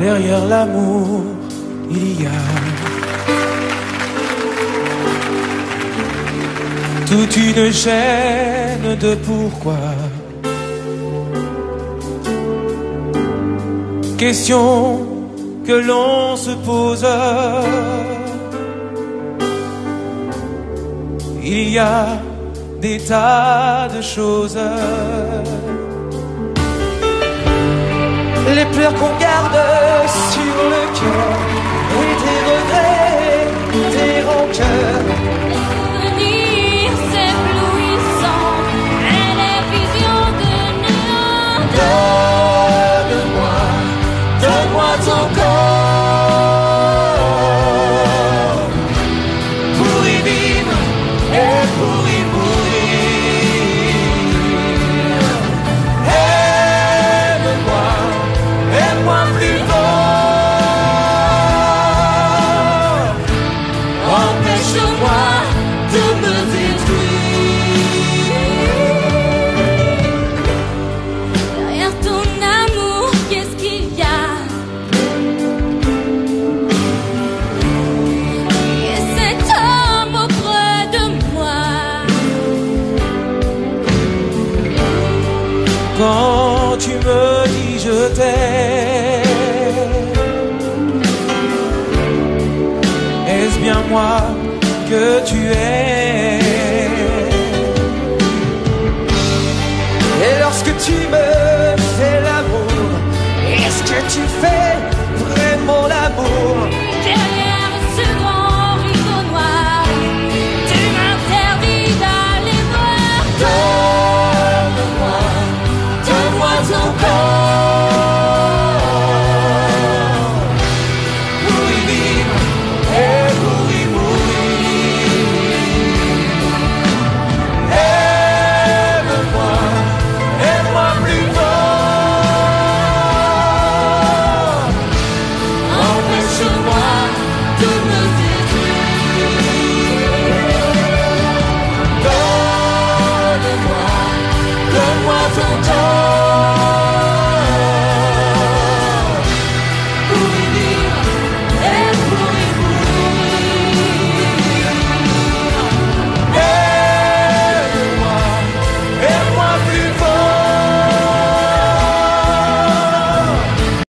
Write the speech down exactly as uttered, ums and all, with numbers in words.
derrière l'amour, il y a toute une chaîne de pourquoi. Question que l'on se pose. Il y a des tas de choses. Les pleurs qu'on garde sur le cœur et des regrets, des rancœurs. Les souvenirs s'éblouissant et les visions de néant. Donne-moi, donne-moi ton corps pour y vivre et pour y mourir. Aime-moi, aime-moi plus fort. Empêche-moi de me détruire. Derrière ton amour, qu'est-ce qu'il y a? Et cet homme auprès de moi. Quand tu me dis je t'aime, est-ce bien moi que tu es? Et lorsque tu me fais l'amour, est-ce que tu fais